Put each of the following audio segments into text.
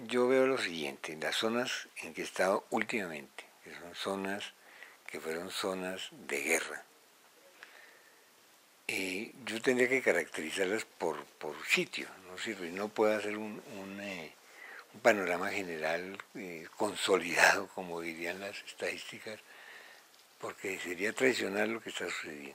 yo veo lo siguiente, las zonas en que he estado últimamente, que son zonas que fueron zonas de guerra, yo tendría que caracterizarlas por sitio, ¿no es cierto? Y no puedo hacer un panorama general consolidado, como dirían las estadísticas, porque sería traicionar lo que está sucediendo.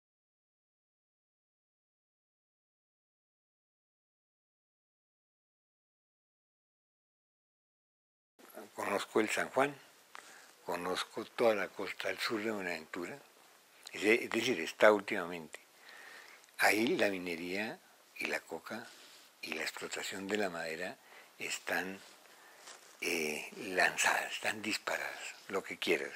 Conozco el San Juan, conozco toda la costa del sur de Buenaventura, es decir, está últimamente. Ahí la minería y la coca y la explotación de la madera están lanzadas, están disparadas, lo que quieras.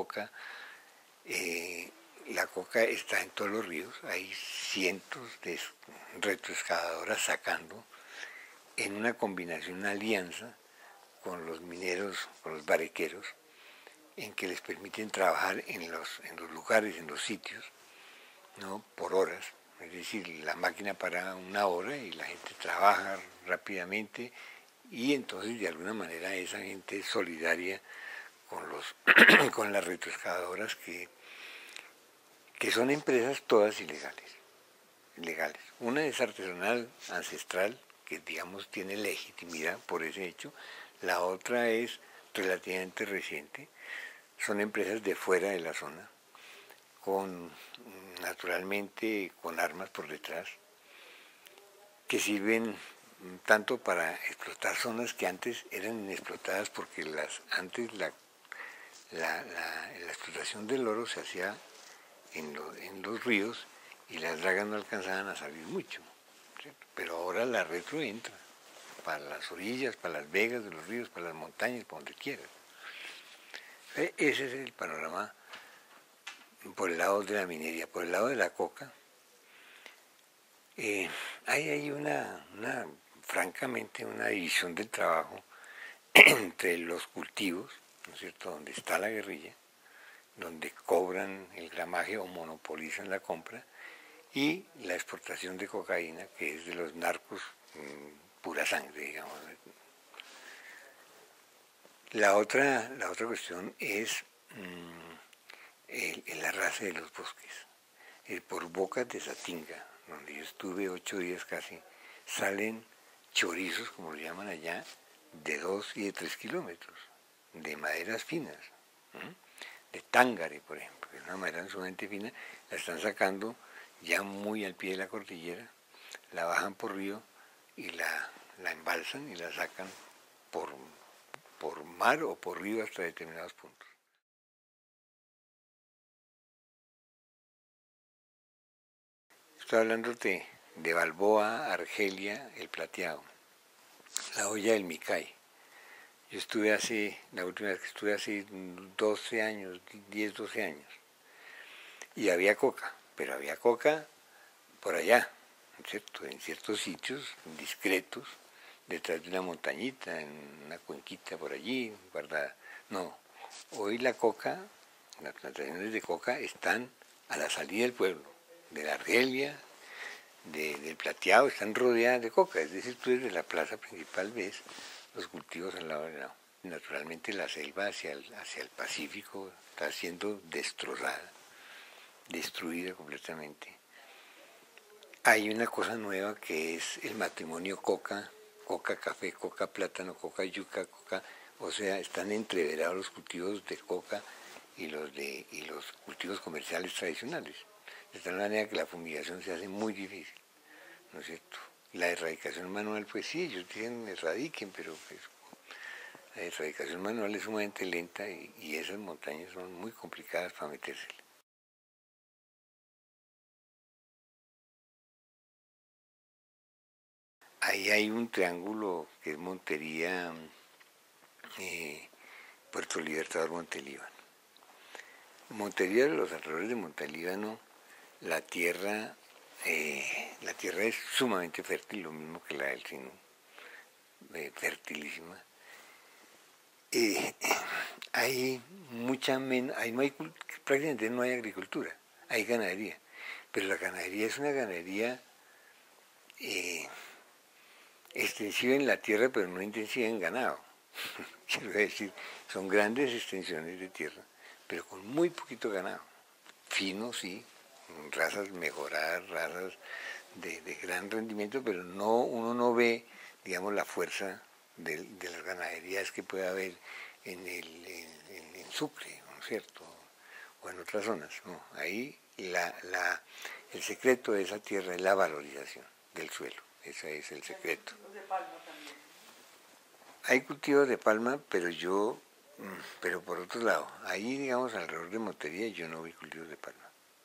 La coca está en todos los ríos, hay cientos de retroexcavadoras sacando en una combinación, una alianza con los mineros, con los barequeros, en que les permiten trabajar en los lugares, en los sitios, ¿no? Por horas. Es decir, la máquina para una hora y la gente trabaja rápidamente y entonces de alguna manera esa gente es solidaria con las retroexcavadoras que son empresas todas legales. Una es artesanal, ancestral, que digamos tiene legitimidad por ese hecho. La otra es relativamente reciente. Son empresas de fuera de la zona, naturalmente con armas por detrás, que sirven tanto para explotar zonas que antes eran inexplotadas porque antes la explotación del oro se hacía en los ríos y las dragas no alcanzaban a salir mucho, ¿cierto? Pero ahora la retro entra para las orillas, para las vegas de los ríos, para las montañas, para donde quiera. Ese es el panorama por el lado de la minería. Por el lado de la coca, hay francamente una división del trabajo entre los cultivos, ¿no es cierto?, donde está la guerrilla, donde cobran el gramaje o monopolizan la compra, y la exportación de cocaína, que es de los narcos pura sangre, digamos. La otra cuestión es el arrase de los bosques. Por Bocas de Satinga, donde yo estuve 8 días casi, salen chorizos, como lo llaman allá, de 2 y de 3 kilómetros, de maderas finas, de tángare, por ejemplo, que es una madera sumamente fina, la están sacando ya muy al pie de la cordillera, la bajan por río y la embalsan y la sacan por mar o por río hasta determinados puntos. Estoy hablando de Balboa, Argelia, El Plateado, la olla del Micay. Yo la última vez que estuve hace 12 años, 10, 12 años, y había coca, pero había coca por allá, ¿cierto? En ciertos sitios discretos, detrás de una montañita, en una cuenquita por allí, guardada. No, hoy la coca, las plantaciones de coca están a la salida del pueblo, de la Argelia, del Plateado, están rodeadas de coca, es decir, tú desde la plaza principal ves los cultivos al lado del lado. Naturalmente la selva hacia el Pacífico está siendo destrozada, destruida completamente. Hay una cosa nueva que es el matrimonio coca, coca café, coca plátano, coca yuca, coca, o sea, están entreverados los cultivos de coca y los cultivos comerciales tradicionales. De tal manera que la fumigación se hace muy difícil, ¿no es cierto? La erradicación manual, pues sí, ellos dicen erradiquen, pero pues, la erradicación manual es sumamente lenta y esas montañas son muy complicadas para metérsele. Ahí hay un triángulo que es Montería, Puerto Libertador, Montelíbano. Montería, los alrededores de Montelíbano, la tierra es sumamente fértil, lo mismo que la del Sinú, fertilísima. Hay prácticamente no hay agricultura, hay ganadería, pero la ganadería es una ganadería extensiva en la tierra, pero no intensiva en ganado. Quiero decir, son grandes extensiones de tierra, pero con muy poquito ganado. Fino, sí, razas mejoradas, razas de gran rendimiento, pero uno no ve, digamos, la fuerza de las ganaderías que puede haber en Sucre, ¿no es cierto? O en otras zonas, ¿no? Ahí el secreto de esa tierra es la valorización del suelo, ese es el secreto. Hay cultivos de palma, pero por otro lado, ahí digamos alrededor de Montería yo no vi cultivos de palma.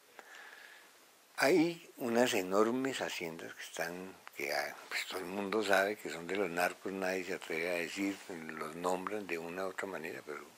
Hay unas enormes haciendas pues todo el mundo sabe que son de los narcos, nadie se atreve a decir, los nombran de una u otra manera,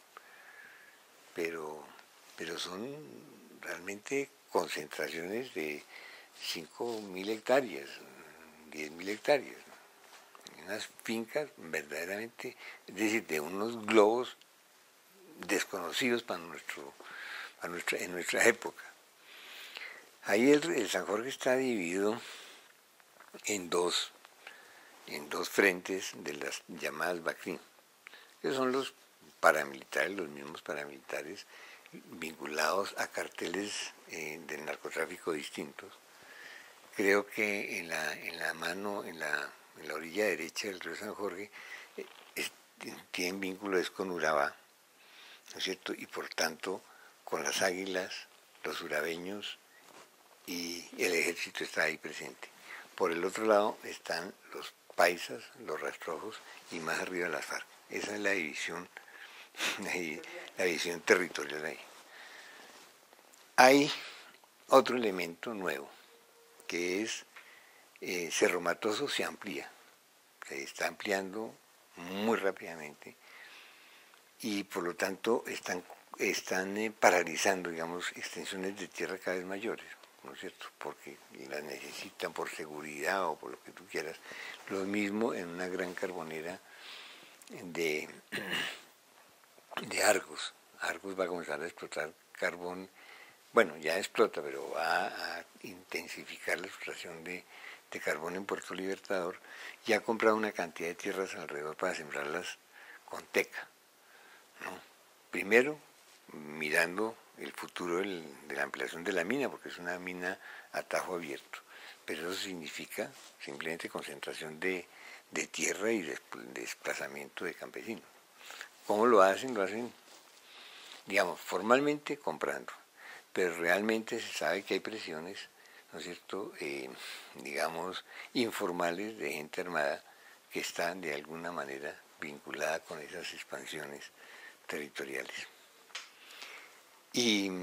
pero son realmente concentraciones de 5.000 hectáreas, 10.000 hectáreas, ¿no? Unas fincas verdaderamente, es decir, de unos globos desconocidos en nuestra época. Ahí el San Jorge está dividido en dos frentes de las llamadas BACRIM, que son los paramilitares, los mismos paramilitares vinculados a carteles del narcotráfico distintos. Creo que en la orilla derecha del río San Jorge tienen vínculos con Urabá, ¿no es cierto? Y por tanto con las águilas, los urabeños, y el ejército está ahí presente. Por el otro lado están los paisas, los rastrojos y más arriba las FARC. Esa es la división territorial ahí. Hay otro elemento nuevo, que es Cerro Matoso se amplía, se está ampliando muy rápidamente y por lo tanto están paralizando, digamos, extensiones de tierra cada vez mayores, ¿no es cierto? Porque las necesitan por seguridad o por lo que tú quieras. Lo mismo en una gran carbonera de Argos. Argos va a comenzar a explotar carbón, bueno, ya explota, pero va a intensificar la explotación de carbón en Puerto Libertador y ha comprado una cantidad de tierras alrededor para sembrarlas con teca, ¿no? Primero, mirando el futuro de la ampliación de la mina, porque es una mina a tajo abierto, pero eso significa simplemente concentración de tierra y desplazamiento de campesinos. ¿Cómo lo hacen? Lo hacen, digamos, formalmente comprando, pero realmente se sabe que hay presiones, ¿no es cierto?, digamos, informales de gente armada que están de alguna manera vinculada con esas expansiones territoriales. Y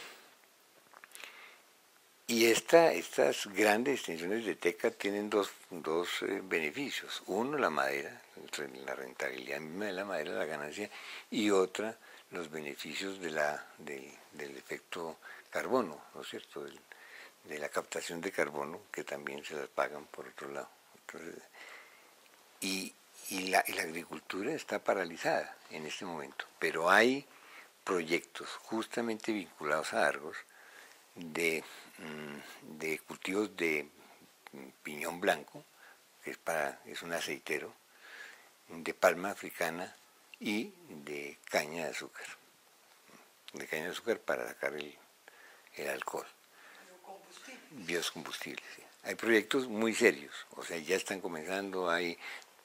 estas grandes extensiones de teca tienen dos beneficios. Uno, la madera, la rentabilidad misma de la madera, la ganancia, y otra, los beneficios del efecto carbono, ¿no es cierto?, de la captación de carbono, que también se las pagan por otro lado. Entonces, y la agricultura está paralizada en este momento, pero hay proyectos justamente vinculados a Argos de cultivos de piñón blanco, que es un aceitero, de palma africana y de caña de azúcar. De caña de azúcar para sacar el alcohol. Biocombustibles, sí. Hay proyectos muy serios, o sea, ya están comenzando, hay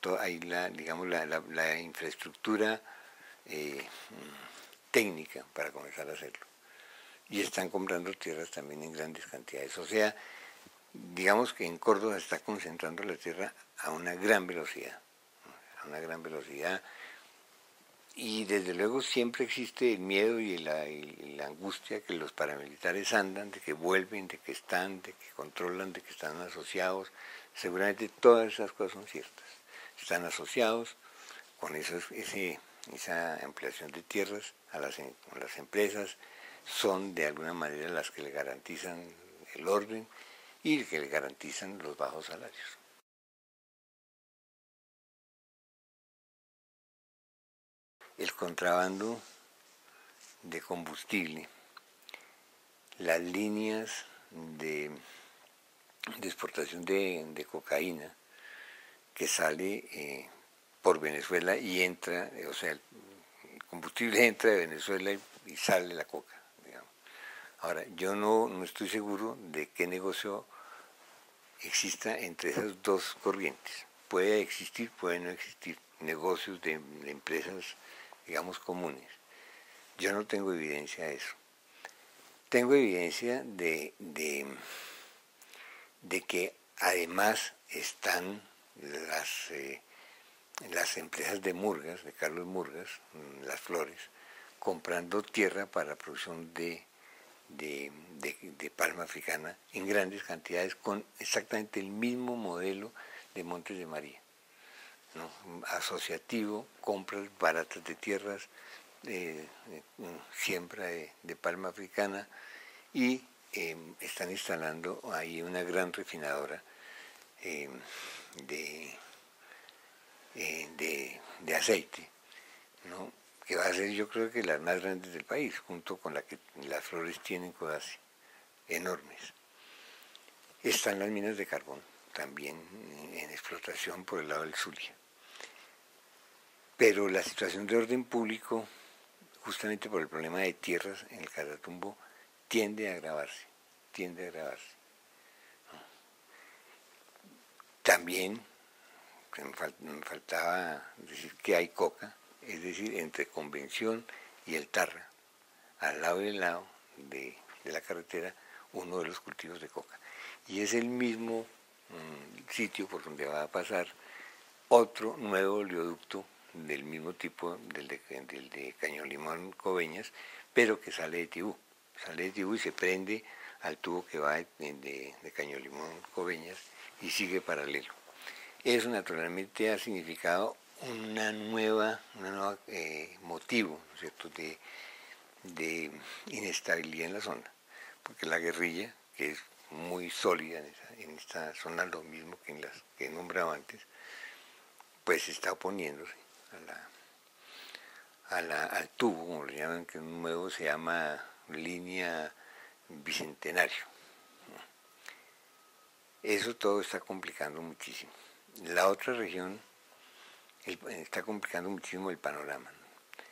la infraestructura técnica para comenzar a hacerlo. Y están comprando tierras también en grandes cantidades. O sea, digamos que en Córdoba se está concentrando la tierra a una gran velocidad. Y desde luego siempre existe el miedo y la angustia que los paramilitares andan, de que vuelven, de que están, de que controlan, de que están asociados. Seguramente todas esas cosas son ciertas. Están asociados con esa ampliación de tierras a las empresas, son de alguna manera las que le garantizan el orden y que le garantizan los bajos salarios. El contrabando de combustible, las líneas de exportación de cocaína que sale por Venezuela y entra, o sea, el combustible entra de Venezuela y sale la coca, digamos. Ahora, yo no estoy seguro de qué negocio exista entre esas dos corrientes. Puede existir, puede no existir negocios de empresas, digamos, comunes. Yo no tengo evidencia de eso. Tengo evidencia de que además están las empresas de Murgas, de Carlos Murgas, Las Flores, comprando tierra para la producción de palma africana en grandes cantidades con exactamente el mismo modelo de Montes de María, ¿no? Asociativo, compras baratas de tierras, siembra de palma africana y están instalando ahí una gran refinadora de aceite, ¿no? Que va a ser, yo creo, que las más grandes del país, junto con la que Las Flores tienen Codazzi, enormes. Están las minas de carbón, también en explotación por el lado del Zulia. Pero la situación de orden público, justamente por el problema de tierras en el Catatumbo, tiende a agravarse. También me faltaba decir que hay coca, es decir, entre Convención y el Tarra, al lado y al lado de la carretera, uno de los cultivos de coca. Y es el mismo sitio por donde va a pasar otro nuevo oleoducto del mismo tipo del de Caño Limón Coveñas, pero que sale de Tibú. Sale de Tibú y se prende al tubo que va de Caño Limón Coveñas y sigue paralelo. Eso naturalmente ha significado una nueva motivo, ¿no es cierto?, de inestabilidad en la zona, porque la guerrilla, que es muy sólida en esta zona, lo mismo que en las que he nombrado antes, pues está oponiéndose al tubo, como lo llaman, que un nuevo se llama línea Bicentenario. Eso todo está complicando muchísimo. La otra región está complicando muchísimo el panorama, ¿no?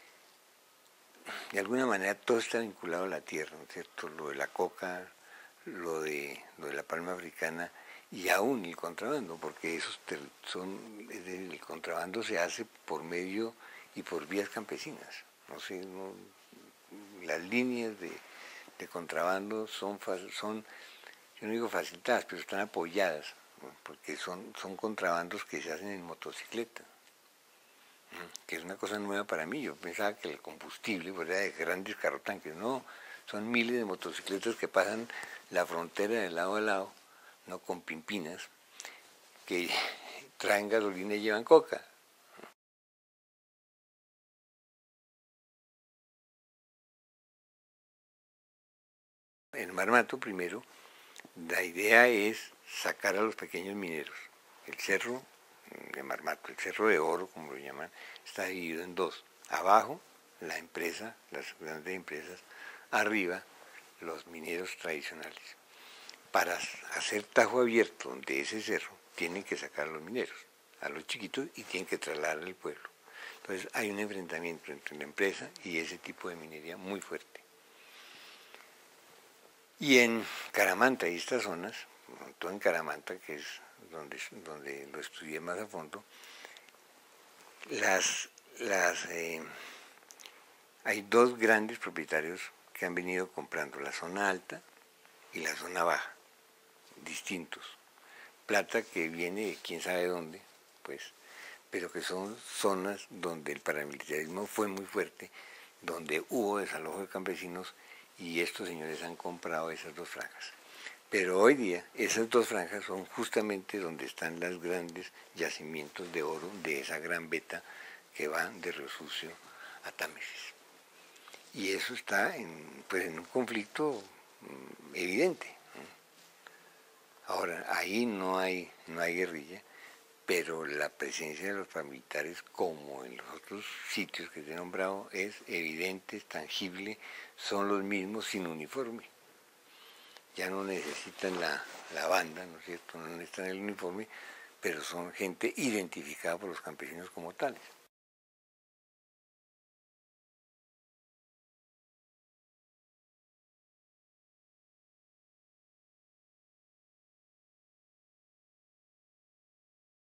De alguna manera todo está vinculado a la tierra, ¿no es cierto? Lo de la coca, lo de la palma africana y aún el contrabando, porque el contrabando se hace por medio y por vías campesinas. No sé, las líneas de contrabando son, yo no digo facilitadas, pero están apoyadas, ¿no? Porque son contrabandos que se hacen en motocicleta, que es una cosa nueva para mí. Yo pensaba que el combustible era de grandes carrotanques. No, son miles de motocicletas que pasan la frontera de lado a lado, no, con pimpinas, que traen gasolina y llevan coca. En Marmato, primero, la idea es sacar a los pequeños mineros. El cerro de Marmato, el cerro de oro, como lo llaman, está dividido en dos. Abajo, la empresa, las grandes empresas; arriba, los mineros tradicionales. Para hacer tajo abierto de ese cerro, tienen que sacar a los mineros, a los chiquitos, y tienen que trasladar al pueblo. Entonces hay un enfrentamiento entre la empresa y ese tipo de minería muy fuerte. Y en Caramanta y estas zonas, sobre todo en Caramanta, que es donde lo estudié más a fondo, hay dos grandes propietarios que han venido comprando la zona alta y la zona baja, distintos. Plata que viene de quién sabe dónde, pues, pero que son zonas donde el paramilitarismo fue muy fuerte, donde hubo desalojo de campesinos, y estos señores han comprado esas dos franjas. Pero hoy día esas dos franjas son justamente donde están los grandes yacimientos de oro de esa gran veta que va de Río Sucio a Támesis. Y eso está en un conflicto evidente. Ahora, ahí no hay guerrilla, pero la presencia de los paramilitares, como en los otros sitios que te he nombrado, es evidente, es tangible, son los mismos sin uniforme. Ya no necesitan la banda, ¿no es cierto?, no necesitan el uniforme, pero son gente identificada por los campesinos como tales.